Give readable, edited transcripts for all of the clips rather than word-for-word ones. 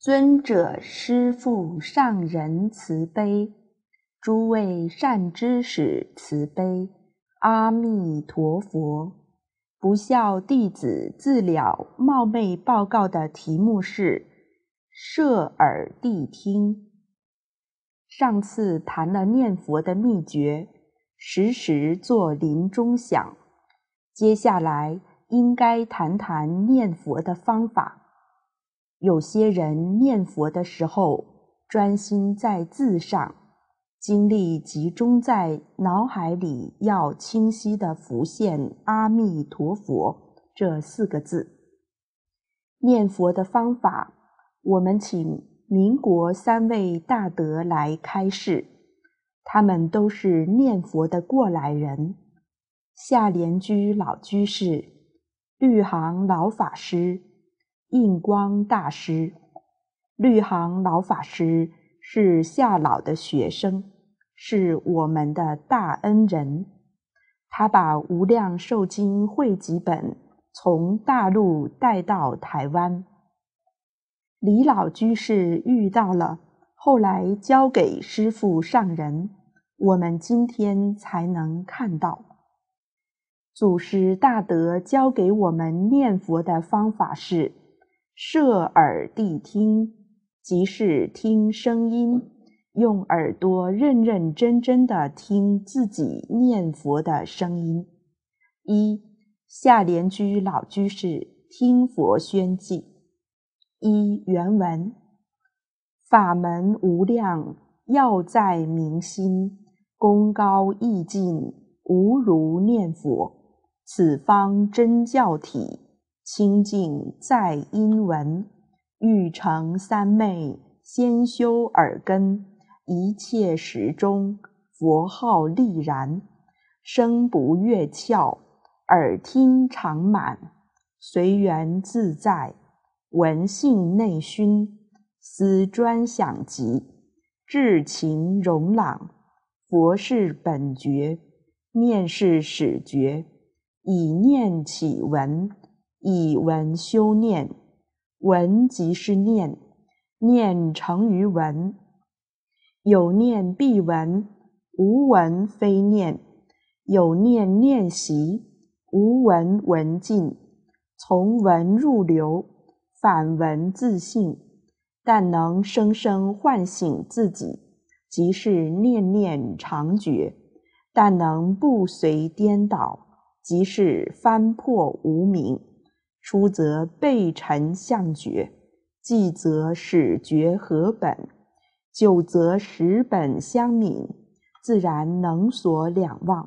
尊者师父上人慈悲，诸位善知识慈悲，阿弥陀佛。不孝弟子自了冒昧报告的题目是摄耳谛听。上次谈了念佛的秘诀，时时做临终想，接下来应该谈谈念佛的方法。有些人念佛的时候专心在字上，精力集中在脑海里，要清晰地浮现阿弥陀佛这4个字。念佛的方法，我们请民国3位大德来开示，他们都是念佛的过来人：下莲居老居士、律行老法师、印光大师。律行老法师是夏老的学生，是我们的大恩人。他把《无量寿经》汇集本从大陆带到台湾。李老居士遇到了，后来交给师父上人，我们今天才能看到。祖师大德教给我们念佛的方法是摄耳谛听，即是听声音，用耳朵认认真真地听自己念佛的声音。下莲居老居士听佛宣记。原文：法门无量，要在明心，功高意尽，无如念佛。此方真教体，清净在音闻。欲成三昧，先修耳根。一切时中，佛号立然。声不越窍，耳听常满。随缘自在，闻性内熏。思专想极，至情容朗。佛是本觉，念是始觉。以念起闻，以闻修念。闻即是念，念成于闻。有念必闻，无闻非念。有念念习，无闻闻尽。从闻入流，反闻自性。但能生生唤醒自己，即是念念常觉。但能不随颠倒，即是翻破无明。初则背尘相觉，继则始觉合本，久则识本相泯，自然能所两忘。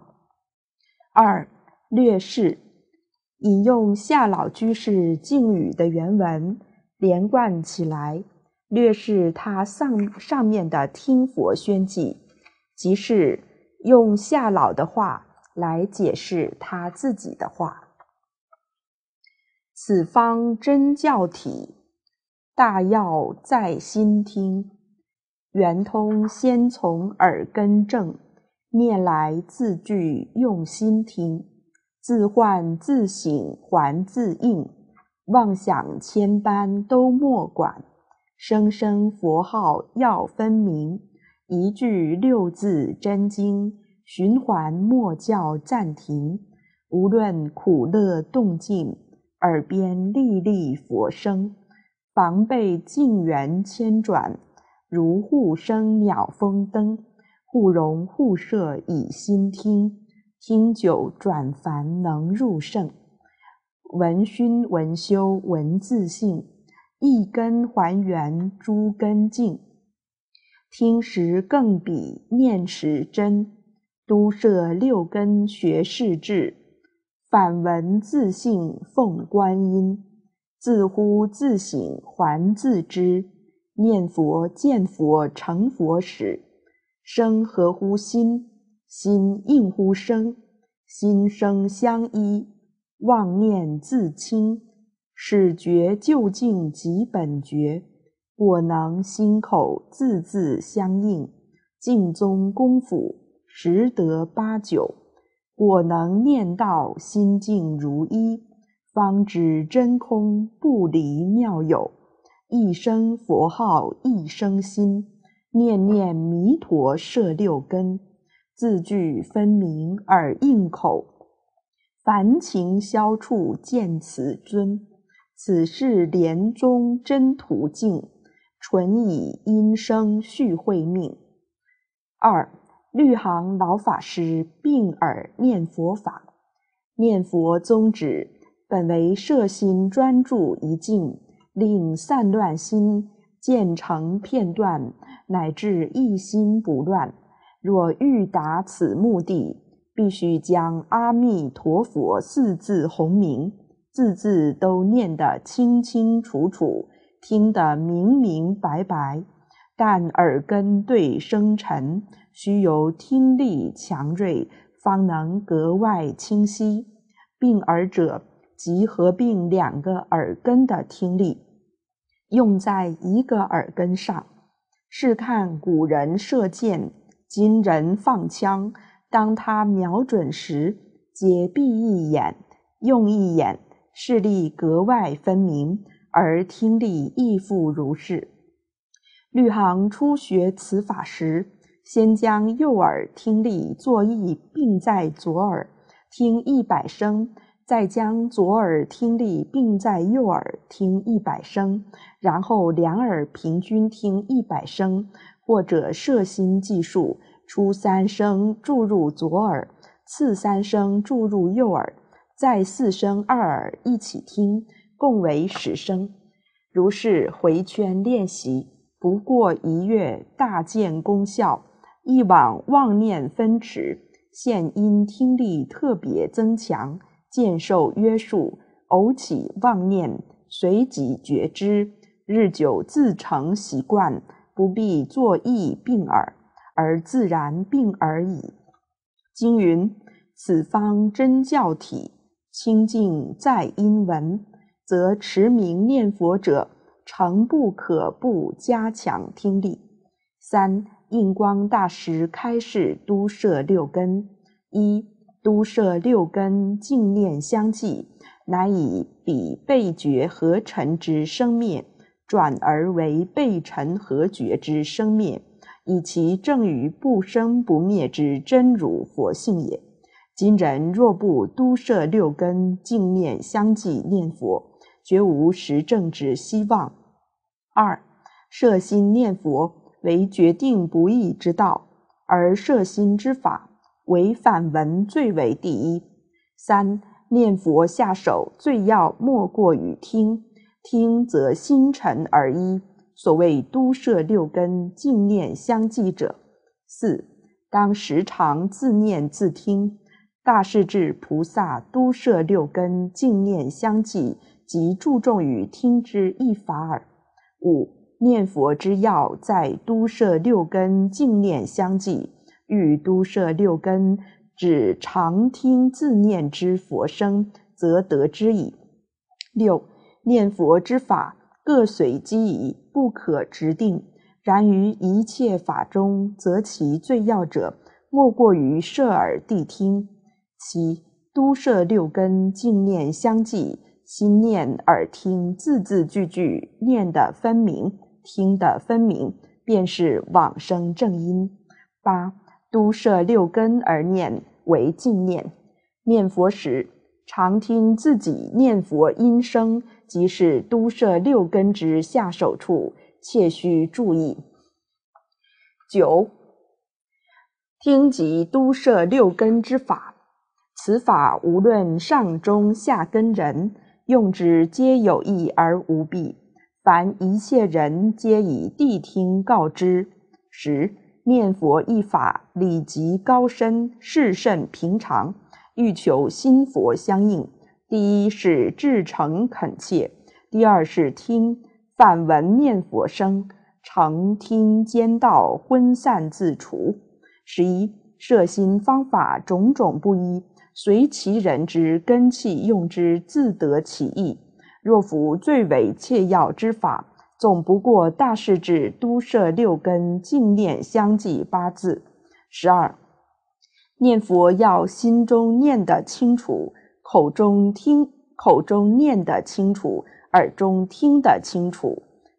略释：引用夏老居士敬语的原文，连贯起来，略释他上面的听佛宣记，即是用夏老的话来解释他自己的话。此方真教体，大要在心听。圆通先从耳根正，念来字句用心听。自唤自省还自应，妄想千般都莫管。声声佛号要分明，一句6字真经，循环莫叫暂停。无论苦乐动静，耳边历历佛声，防备境缘千转，如护生鸟蜂灯，互融互摄以心听。听久转凡能入圣，闻熏闻修闻自性，一根还原诸根净。听时更比念时真，都摄6根学世智。反闻自性奉观音，自呼自省还自知。念佛见佛成佛时，声合乎心，心应乎声，心声相依，妄念自清。始觉究竟即本觉，果能心口字字相应。净宗功夫10得8九，果能念到心境如一，方知真空不离妙有。 一声佛号一声心，念念弥陀摄六根，字句分明而应口，凡情消处见此尊，此是莲宗真途径，纯以音声续慧命。二、律行老法师并耳念佛法。念佛宗旨本为摄心专注一境，令散乱心渐成片段，乃至一心不乱。若欲达此目的，必须将阿弥陀佛四字洪名，字字都念得清清楚楚，听得明明白白。但耳根对声尘，须由听力强锐，方能格外清晰。并耳者，即合并两个耳根的听力，用在一个耳根上。试看古人射箭，今人放枪，当他瞄准时，皆闭一眼，用一眼，视力格外分明，而听力亦复如是。律行初学此法时，先将右耳听力作意并在左耳，听100声，再将左耳听力并在右耳听100声，然后两耳平均听100声，或者摄心计数，初3声注入左耳，次3声注入右耳，再4声二耳一起听，共为10声。如是回圈练习，不过1月，大见功效。一往妄念分驰，现因听力特别增强，渐受约束，偶起妄念，随即觉知，日久自成习惯，不必作意并耳，而自然并耳矣。经云：此方真教体，清净在因闻，则持名念佛者，诚不可不加强听力。三、印光大师开示都摄六根。一、都摄六根净念相继，乃以彼被觉合尘之生灭，转而为被尘合觉之生灭，以其正于不生不灭之真如佛性也。今人若不都摄六根净念相继念佛，绝无实证之希望。二、摄心念佛为决定不易之道，而摄心之法为反文最为第一。三、念佛下手最要莫过于听，听则心沉而一，所谓都摄六根净念相继者。四、当时常自念自听，大势至菩萨都摄六根净念相继，即注重于听之一法耳。五、念佛之要在都摄六根净念相继，欲都摄六根，只常听自念之佛声，则得之矣。六、念佛之法各随机宜，不可直定，然于一切法中，则其最要者，莫过于摄耳谛听。七、都摄六根净念相继，心念耳听，字字句句念得分明，听得分明，便是往生正因。八、都摄六根而念为净念。念佛时，常听自己念佛音声，即是都摄六根之下手处，切须注意。九、听即都摄六根之法，此法无论上中下根人，用之皆有益而无弊，凡一切人皆以谛听告之。十、念佛一法理极高深，事甚平常，欲求心佛相应。第一是至诚恳切，第二是听，反闻念佛声，诚听间道昏散自除。11、摄心方法种种不一，随其人之根器用之，自得其意。若服最为切要之法，总不过大势至都摄六根净念相继8字。12、念佛要心中念得清楚，口中念得清楚，耳中听得清楚，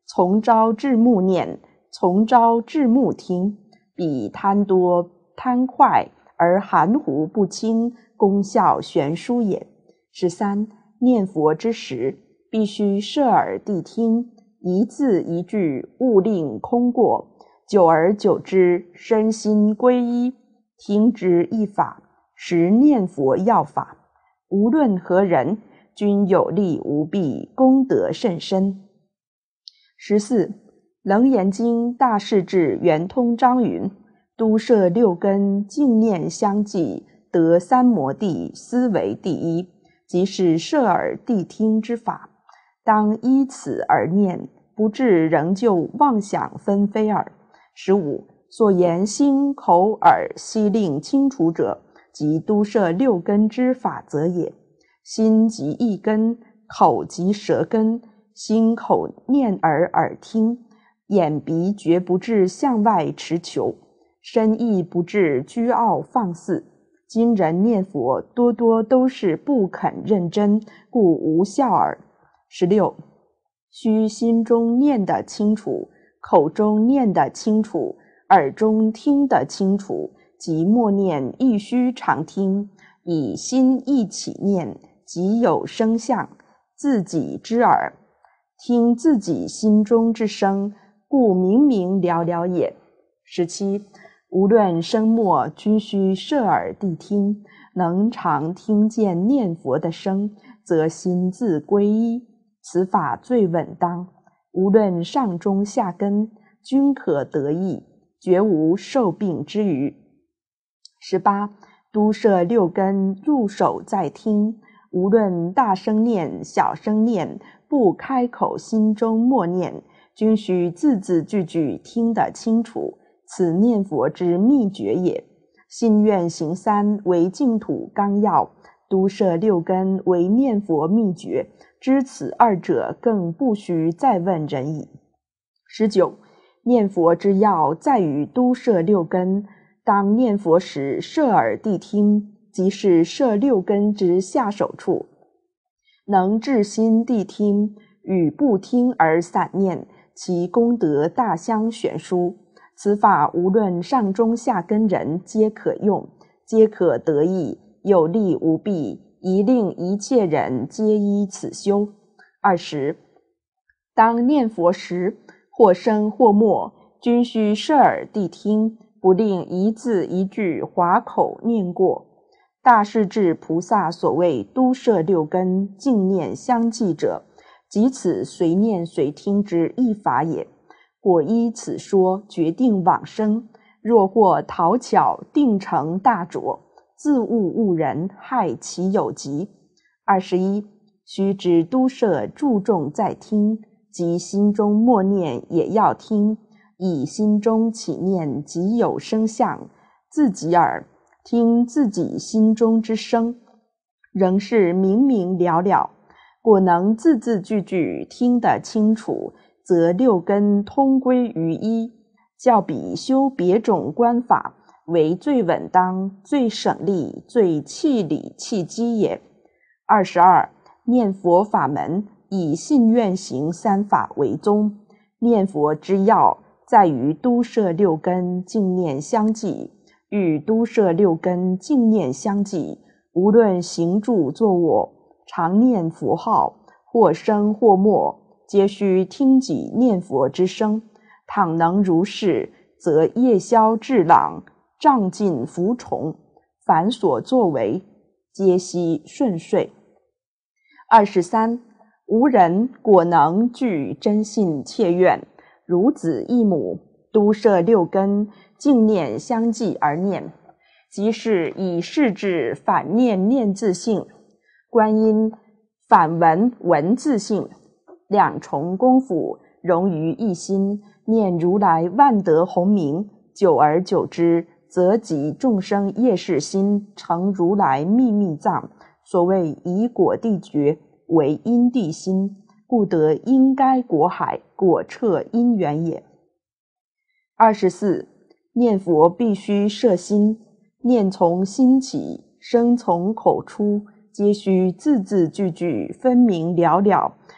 从朝至暮念，从朝至暮听，彼贪多贪快而含糊不清，功效悬殊也。13. 念佛之时，必须摄耳谛听，一字一句勿令空过，久而久之，身心归一，听之一法，实念佛要法。无论何人，均有利无弊，功德甚深。14. 楞严经大势至圆通章云：都摄六根，净念相继，得三摩地，斯为第一，即是摄耳谛听之法。当依此而念，不至仍旧妄想纷飞耳。15. 所言心口耳悉令清楚者，即都摄六根之法则也。心即意根，口即舌根，心口念耳耳听，眼鼻绝不至向外持求，身意不至居傲放肆。今人念佛多多都是不肯认真，故无效耳。16. 须心中念得清楚，口中念得清楚，耳中听得清楚，即默念亦须常听，以心一起念，即有声相，自己之耳，听自己心中之声，故明明了了也。17. 无论声默，均须摄耳谛听，能常听见念佛的声，则心自归一，此法最稳当。无论上中下根，均可得益，绝无受病之余。18. 都摄六根，入手在听，无论大声念小声念，不开口心中默念，均须字字句句听得清楚，此念佛之秘诀也。心愿行三为净土纲要，都摄六根为念佛秘诀，知此二者，更不须再问人矣。19. 念佛之要在于都摄六根，当念佛时摄耳谛听，即是摄六根之下手处，能至心谛听，与不听而散念，其功德大相悬殊。此法无论上中下根人皆可用，皆可得益，有利无弊，宜令一切人皆依此修。20. 当念佛时，或声或默，均须摄耳谛听，不令一字一句划口念过。大势至菩萨所谓都摄六根，净念相继者，即此随念随听之一法也。果依此说决定往生，若或讨巧定成大拙，自误误人，害其有疾。21. 须知都摄注重在听，即心中默念也要听，以心中起念即有声相，自己耳听自己心中之声，仍是明明了了。果能字字句句听得清楚，则六根通归于一，较比修别种观法为最稳当、最省力、最气理气机也。22. 念佛法门以信愿行三法为宗，念佛之要在于都摄六根，净念相继。与都摄六根，净念相继，无论行住坐卧，常念佛号，或声或默，皆须听己念佛之声。倘能如是，则夜宵至朗，障尽伏重，凡所作为，皆悉顺遂。23. 无人果能具真信切愿，如子一母，都摄六根，净念相继而念，即是以视智反念念自性，观音反闻闻自性，两重功夫融于一心，念如来万德洪名，久而久之，则集众生业事心，成如来秘密藏。所谓以果地觉为因地心，故得因该果海，果彻因缘也。24. 念佛必须摄心，念从心起，声从口出，皆须字字句句分明了了，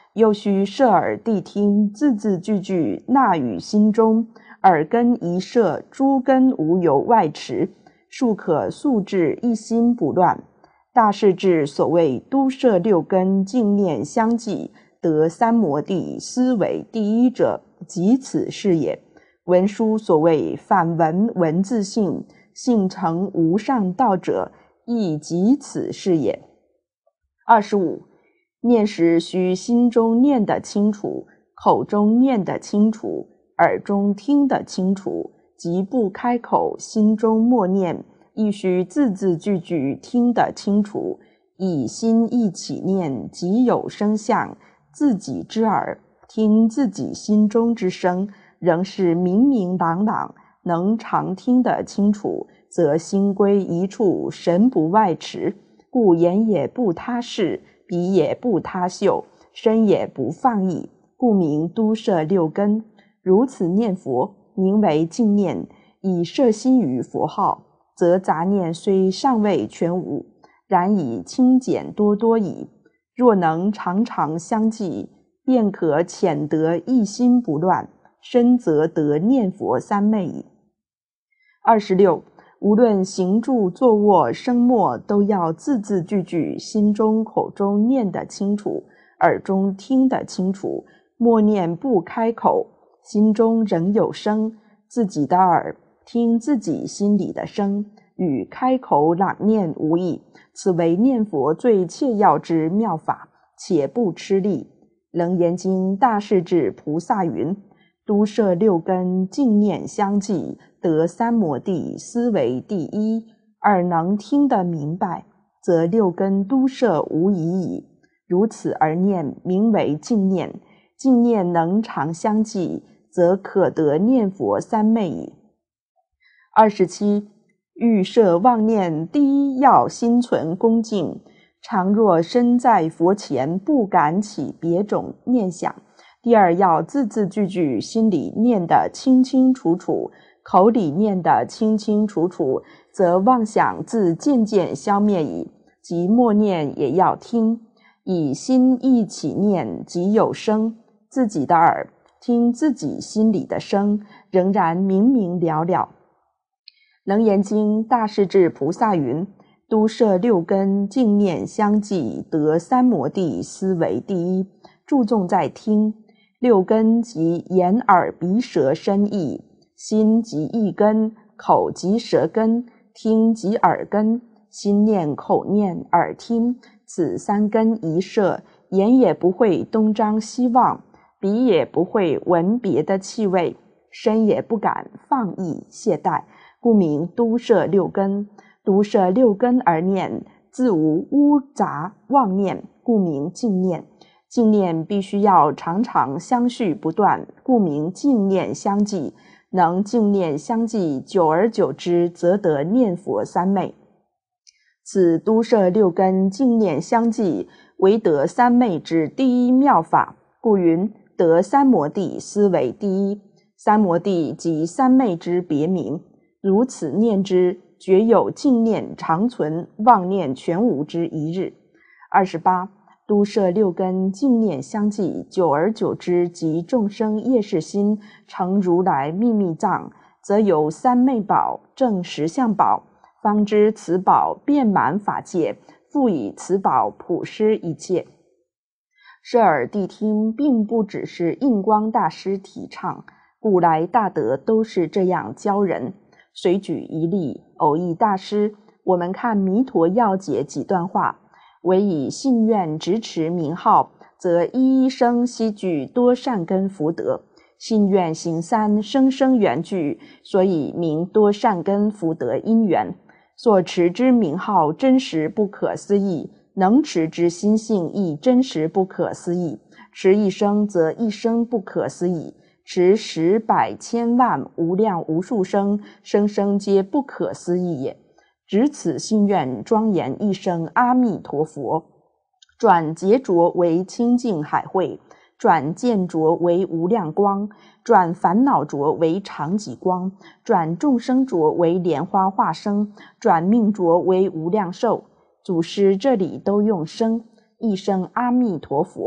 又须摄耳谛听，字字句句纳于心中，耳根一摄，诸根无有外驰，庶可速至，一心不乱。大势至所谓都摄六根，净念相继，得三摩地，思为第一者，即此是也。文书所谓反文文字性，性成无上道者，亦即此是也。25. 念时须心中念得清楚，口中念得清楚，耳中听得清楚，即不开口，心中默念，亦须字字句句听得清楚，以心一起念，即有声相，自己之耳听自己心中之声，仍是明明朗朗，能常听得清楚，则心归一处，神不外驰，故言也不他事，鼻也不他嗅，身也不放逸，故名都摄六根。如此念佛，名为净念，以摄心于佛号，则杂念虽尚未全无，然已清简多多矣。若能常常相继，便可潜得一心不乱，深则得念佛三昧矣。26. 无论行住坐卧声默，都要字字句句心中口中念得清楚，耳中听得清楚，默念不开口，心中仍有声，自己的耳听自己心里的声，与开口朗念无异。此为念佛最切要之妙法，且不吃力。楞严经大势至菩萨云：都摄六根，净念相继，得三摩地，思为第一。耳能听得明白，则六根都摄无疑矣。如此而念，名为净念。净念能常相继，则可得念佛三昧矣。27. 欲摄妄念，第一要心存恭敬，常若身在佛前，不敢起别种念想。第二要字字句句心里念得清清楚楚，口里念得清清楚楚，则妄想自渐渐消灭矣。即默念也要听，以心一起念，即有声，自己的耳听自己心里的声，仍然明明了了。楞严经大势至菩萨云：都摄六根，净念相继，得三摩地，思为第一。注重在听，六根即眼耳鼻舌身意，心即意根，口即舌根，听即耳根，心念口念耳听，此三根一摄，眼也不会东张西望，鼻也不会闻别的气味，身也不敢放逸懈怠，故名都摄六根。都摄六根而念，自无污杂妄念，故名净念。净念必须要常常相续不断，故名净念相继。能净念相继，久而久之，则得念佛三昧。此都摄六根，净念相继，为得三昧之第一妙法，故云得三摩地，思为第一。三摩地即三昧之别名。如此念之，绝有净念常存，妄念全无之一日。28. 都摄六根，净念相继，久而久之，即众生业识心成如来秘密藏，则由三昧宝正实相宝，方知此宝遍满法界，复以此宝普施一切。摄耳谛听并不只是印光大师提倡，古来大德都是这样教人。随举一例，偶益大师，我们看弥陀要解几段话：唯以信愿执持名号，则一一生悉具多善根福德。信愿行三，生生缘聚，所以名多善根福德因缘。所持之名号真实不可思议，能持之心性亦真实不可思议。持一生则一生不可思议，持十百千万无量无数生，生生皆不可思议也。执此心愿，庄严一生阿弥陀佛，转劫浊为清净海会，转见浊为无量光，转烦恼浊为常寂光，转众生浊为莲花化生，转命浊为无量寿。祖师这里都用生，一生阿弥陀佛，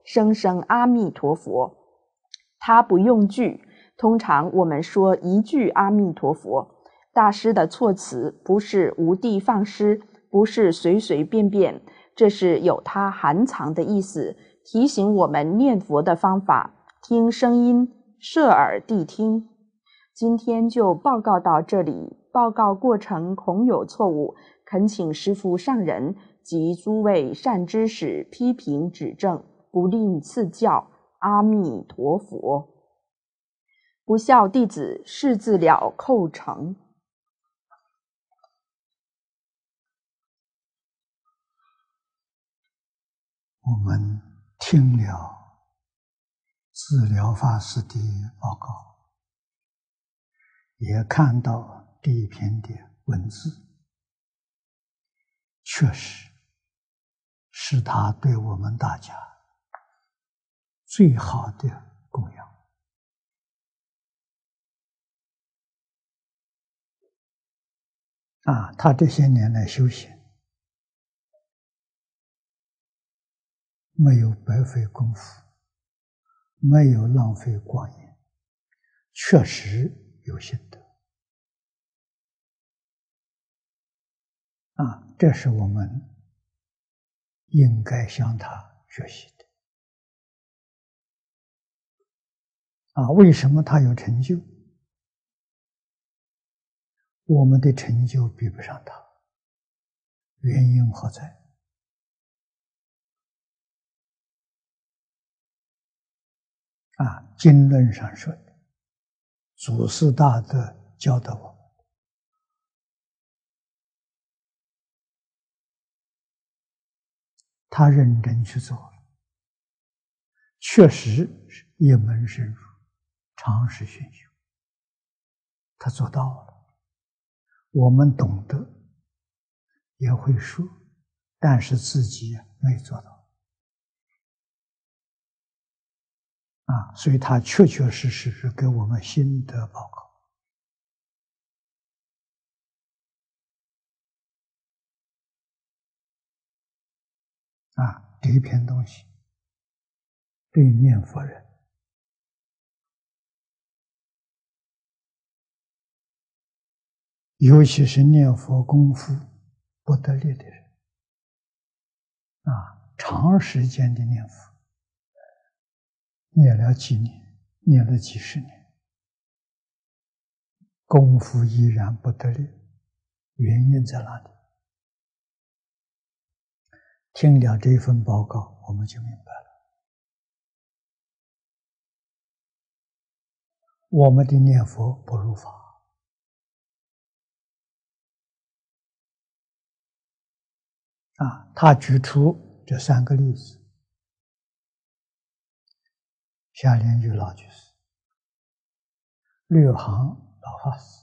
声声阿弥陀佛。他不用句，通常我们说一句阿弥陀佛。大师的措辞不是无的放矢，不是随随便便，这是有它含藏的意思，提醒我们念佛的方法，听声音，摄耳谛听。今天就报告到这里，报告过程恐有错误，恳请师父上人及诸位善知识批评指正，不吝赐教。阿弥陀佛。不孝弟子誓自了叩成。 我们听了智了法师的报告，也看到这一篇的文字，确实是他对我们大家最好的供养。他这些年来修行，没有白费功夫，没有浪费光阴，确实有心得。这是我们应该向他学习的。为什么他有成就？我们的成就比不上他，原因何在？经论上说的，祖师大德教导我们，他认真去做了，确实是一门深入，长时熏修，他做到了。我们懂得，也会说，但是自己没做到。所以他确确实实是给我们心得报告。这一篇东西对念佛人尤其是念佛功夫不得力的人，长时间的念佛，念了几年，念了几十年，功夫依然不得力，原因在哪里？听了这份报告，我们就明白了。我们的念佛不如法。他举出这3个例子。夏莲居老居士、略行老法师、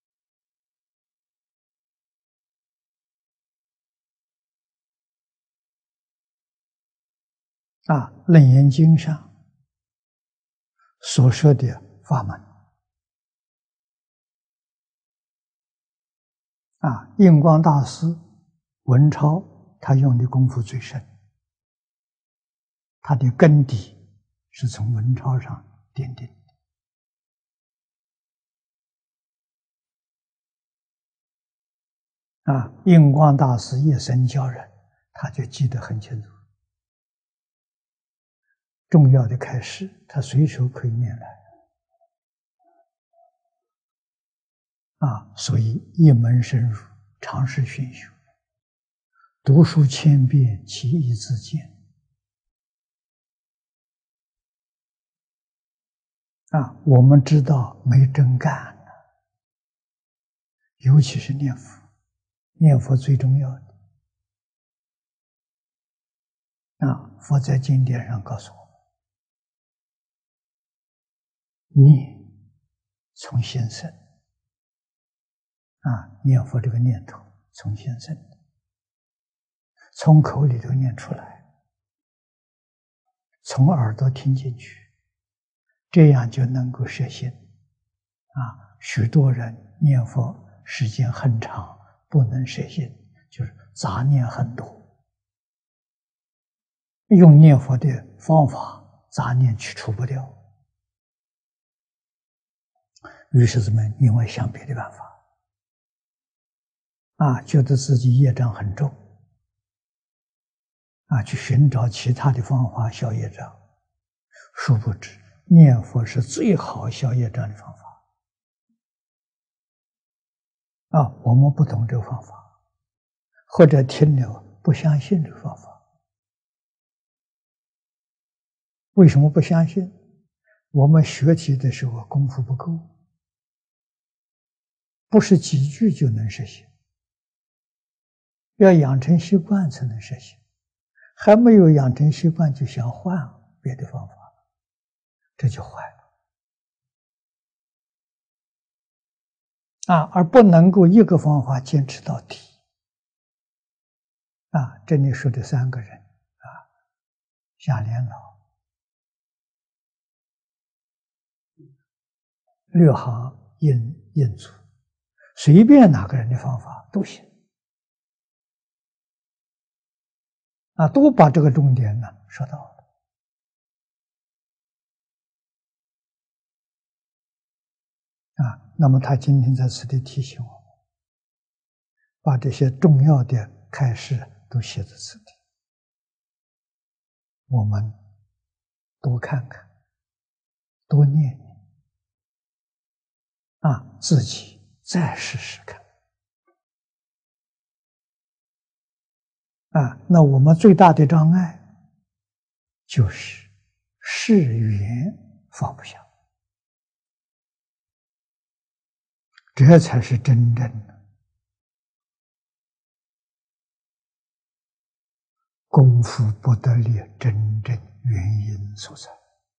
楞严经上所说的法门，印光大师文超他用的功夫最深，他的根底是从文超上奠定的。印光大师一生教人，他就记得很清楚。重要的开示，他随手可以念来。所以一门深入，长时熏修，读书千遍，其义自见。我们知道没真干，尤其是念佛，念佛最重要的。佛在经典上告诉我们，念从心生。念佛这个念头从心生的，从口里头念出来，从耳朵听进去，这样就能够摄心。许多人念佛时间很长，不能摄心，就是杂念很多。 用念佛的方法，杂念去除不掉，于是怎么另外想别的办法，觉得自己业障很重，去寻找其他的方法消业障，殊不知念佛是最好消业障的方法。我们不懂这个方法，或者听了不相信这个方法。为什么不相信？我们学习的时候功夫不够，不是几句就能实现，要养成习惯才能实现。还没有养成习惯就想换别的方法，这就坏了。而不能够一个方法坚持到底。这里说的3个人，夏莲老、略行、印祖，随便哪个人的方法都行。都把这个重点呢说到了。那么他今天在此地提醒我们，把这些重要的开示都写在此地，我们多看看，多念念，自己再试试看。那我们最大的障碍就是事缘放不下，这才是真正的功夫不得力真正原因所在。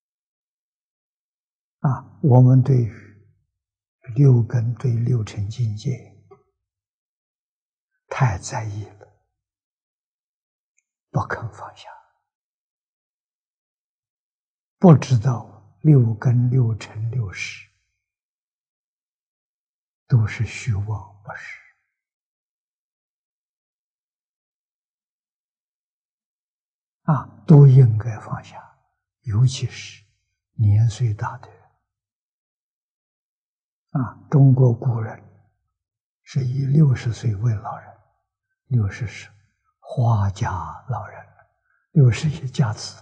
我们对于六根对六尘境界太在意了，不肯放下，不知道六根六尘六识都是虚妄不实。都应该放下，尤其是年岁大的人。中国古人是以60岁为老人，60是花甲老人，60也加持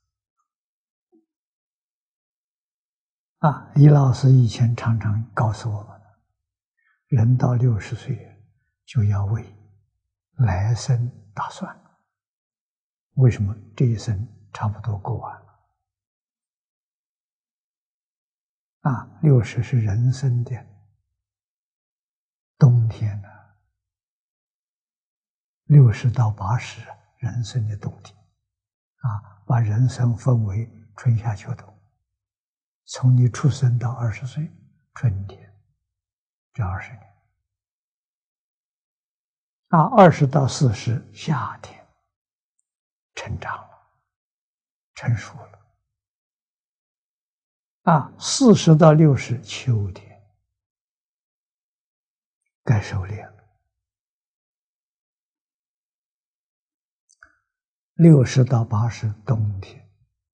了。李老师以前常常告诉我们，人到60岁就要为来生打算。为什么？这一生差不多过完了。60是人生的冬天60到80人生的冬天。把人生分为春夏秋冬，从你出生到20岁，春天，这20年。20到40夏天，成长了，成熟了。40到60秋天，该收敛了。60到80冬天，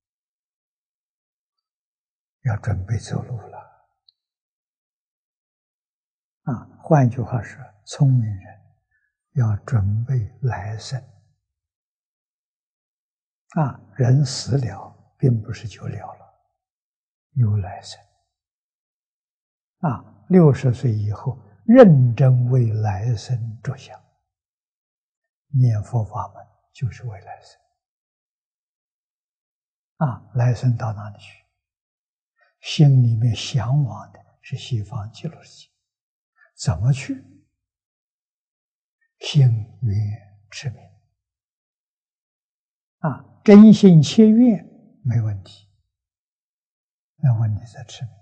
要准备走路了。换句话说，聪明人要准备来生。人死了，并不是就了了，有来生。60岁以后，认真为来生着想，念佛法门就是为来生。来生到哪里去？心里面向往的是西方极乐世界，怎么去？心愿持名。真心切愿没问题，那问题在持名。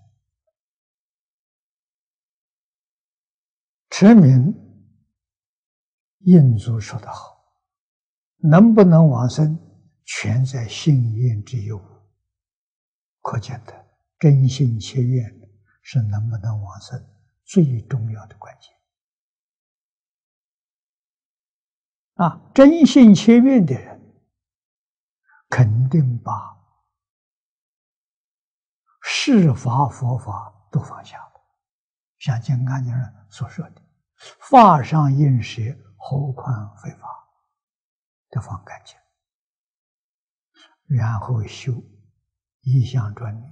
持名，印祖说得好，能不能往生，全在信愿之有。可见的真心切愿是能不能往生最重要的关键。真心切愿的人， 肯定把世法佛法都放下了。像《金刚经》上所说的“法上应舍，何况非法”，都放干净，然后修一向专念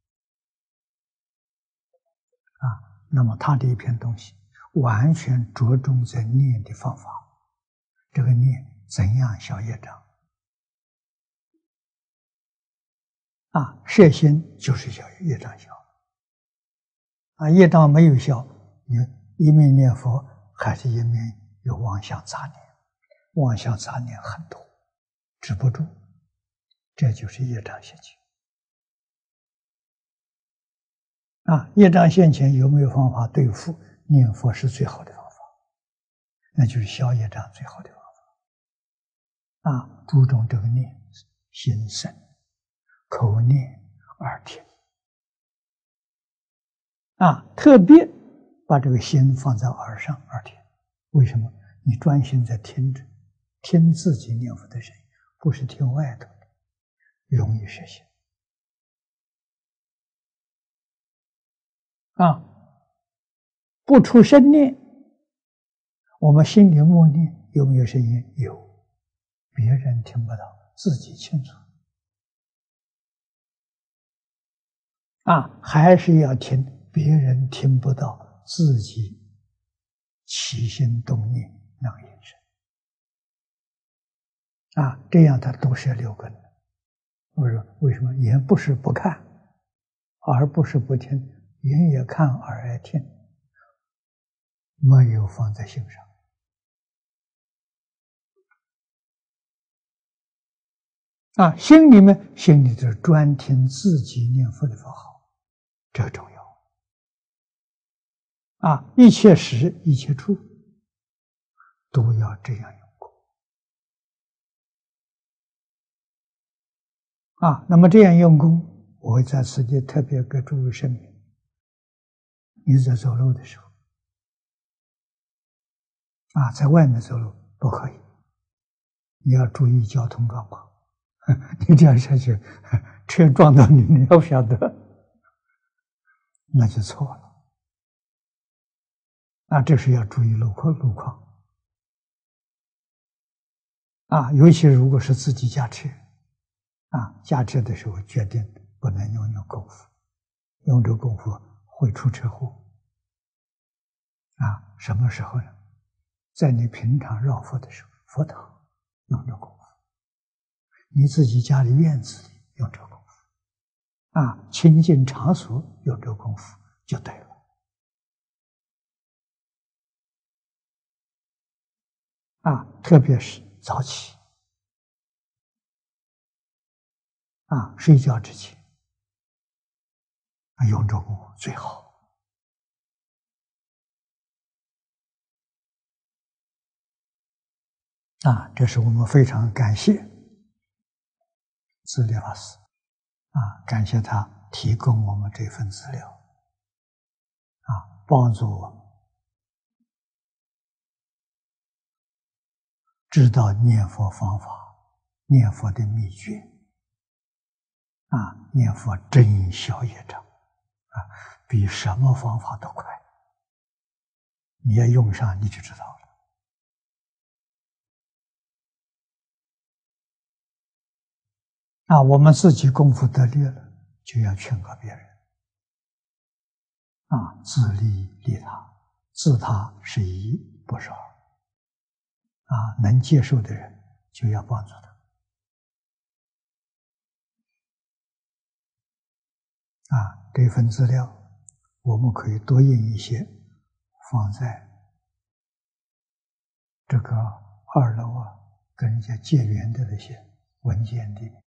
那么他这一篇东西完全着重在念的方法，这个念怎样消业障摄心就是消业障消业障没有消，你一面念佛还是一面有妄想杂念，妄想杂念很多，止不住，这就是业障现前业障现前有没有方法对付？念佛是最好的方法，那就是消业障最好的方法注重这个念心生，口念耳听特别把这个心放在耳上耳听。为什么？你专心在听着，听自己念佛的声音，不是听外头的，容易摄心不出声念，我们心里默念有没有声音？有，别人听不到，自己清楚还是要听别人听不到，自己起心动念那个眼神这样他都是六根的。我说为什么？眼不是不看，耳不是不听，眼也看，耳也听，没有放在心上心里就是专听自己念佛的佛号，这个重要一切时一切处都要这样用功那么这样用功，我会在此地特别给诸位声明：你在走路的时候在外面走路不可以，你要注意交通状况。你这样下去，车撞到你，你要不晓得，那就错了。这是要注意路况。尤其如果是自己驾车，驾车的时候决定不能用功夫，用这功夫会出车祸。什么时候呢？在你平常绕佛的时候，佛堂用这功夫。你自己家里院子里用这功夫亲近场所用这功夫就对了特别是早起睡觉之前用这功夫最好这是我们非常感谢自力法师感谢他提供我们这份资料帮助我们知道念佛方法，念佛的秘诀念佛真消业障比什么方法都快，你要用上你就知道了我们自己功夫得力了，就要劝告别人自利利他，自他是一，不是二能接受的人就要帮助他这份资料我们可以多印一些，放在这个2楼跟人家结缘的那些文件里面